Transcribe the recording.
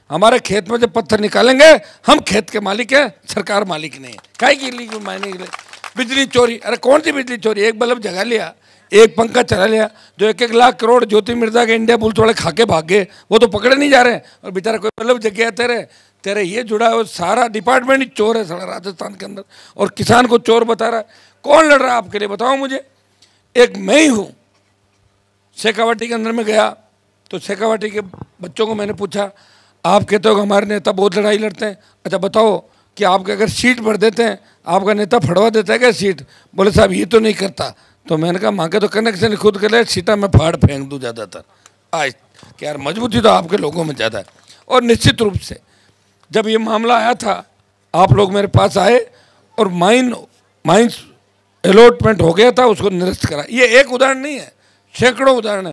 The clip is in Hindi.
हमारे खेत में जब पत्थर निकालेंगे, हम खेत के मालिक हैं, सरकार मालिक नहीं है। काहे के लिए मायने के लिए बिजली चोरी, अरे कौन सी बिजली चोरी? एक बल्ब जगा लिया, एक पंखा चला लिया, जो 1-1 लाख करोड़ ज्योति मिर्जा के इंडिया पुलिस वाले खा के भाग गए, वो तो पकड़े नहीं जा रहे। और बेचारा कोई बल्ब जग गया, तेरे ये जुड़ा है, सारा डिपार्टमेंट ही चोर है सारा राजस्थान के अंदर, और किसान को चोर बता रहा है। कौन लड़ रहा है आपके लिए, बताओ मुझे। एक मैं ही हूँ। शेखावाटी के अंदर में गया तो शेखावाटी के बच्चों को मैंने पूछा, आप कहते हो कि हमारे नेता बहुत लड़ाई लड़ते हैं, अच्छा बताओ कि आपके अगर सीट भर देते हैं, आपका नेता फड़वा देता है क्या सीट? बोले साहब ये तो नहीं करता। तो मैंने कहा माँ के तो कनेक्शन खुद कर ले, सीटा में फाड़ फेंक दूँ ज़्यादातर। आज कि यार मजबूती तो आपके लोगों में ज़्यादा है। और निश्चित रूप से जब ये मामला आया था, आप लोग मेरे पास आए और माइंस अलॉटमेंट हो गया था, उसको निरस्त करा। ये एक उदाहरण नहीं है, सैकड़ों उदाहरण है।